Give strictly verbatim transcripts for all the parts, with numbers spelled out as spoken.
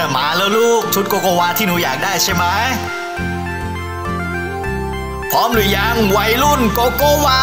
มาแล้วลูกชุดโกโกวาที่หนูอยากได้ใช่ไหมพร้อมหรือยังวัยรุ่นโกโกวา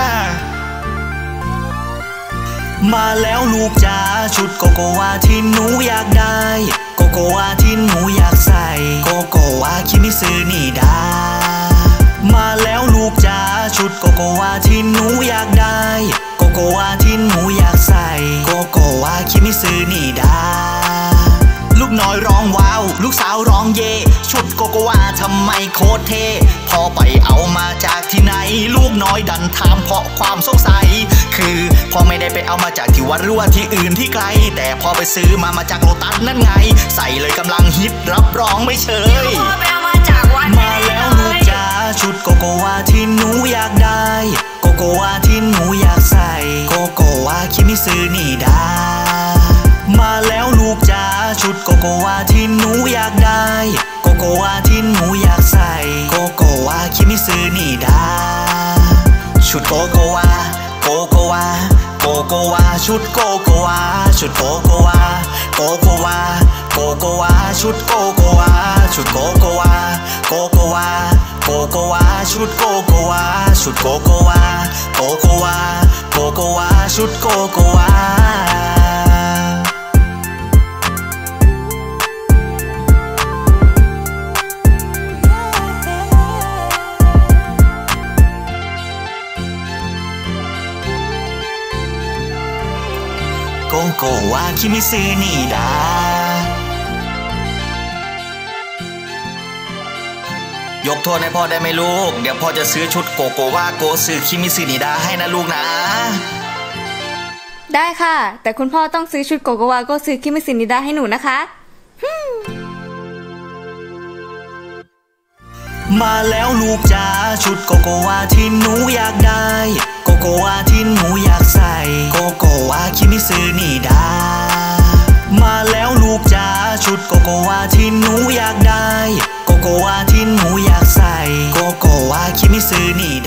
มาแล้วลูกจ๋าชุดโกโกวาที่หนูอยากได้โกโกวาที่หนูอยากใส่โกโกวาคิมิซึนิดามาแล้วลูกจ๋าชุดโกโกวาที่หนูอยากได้โกโกวาที่หนูอยากใส่โกโกวาคิมิซึนิดาลูกน้อยร้องว้าวลูกสาวร้องเย่ชุดโกโกวาทำไมโคตรเท่พอไปเอามาจากที่ไหนลูกน้อยดันถามเพราะความสงสัยคือพอไม่ได้ไปเอามาจากที่วัดหรือว่าที่อื่นที่ไกลแต่พอไปซื้อมามาจากโลตัสนั่นไงใส่เลยกำลังฮิตรับรองไม่เชยมาแล้วลูกจ๋าชุดโกโกวาที่หนูอยากได้โกโกวาที่หนูอยากใส่โกโกวาคิมิซึนิดามาแล้วลูกจ๋าชุดโกโกวาที่หนูอยากได้โกโกวาที่หนูอยากใส่โกโกวาคิมิซึนิดาชุดโกโกวาโกโกวาโกโกวาชุดโกโกวาชุดโกโกวาโกโกวาโกโกวาชุดโกโกวาชุดโกโกวาโกโกวาโกโกวาชุดโกโกวาชุดโกโกวาโกโกวาโกโกวาชุดโกโกวาโกโกวาคิมิซึนิดายกโทษให้พ่อได้ไหมลูกเดี๋ยวพ่อจะซื้อชุดโกโกวาโกซึคิมิซึนิดาให้นะลูกนะได้ค่ะแต่คุณพ่อต้องซื้อชุดโกโกวาโกซึคิมิซึนิดาให้หนูนะคะมาแล้วลูกจ๋าชุดโกโกวาที่หนูอยากได้โกโกวาที่หนูอยากใส่โกโกวาคิมิซึนิดามาแล้วลูกจ๋าชุดโกโกวาที่หนูอยากได้โกโกวาที่หนูอยากใส่โกโกวาคิมิซึนิ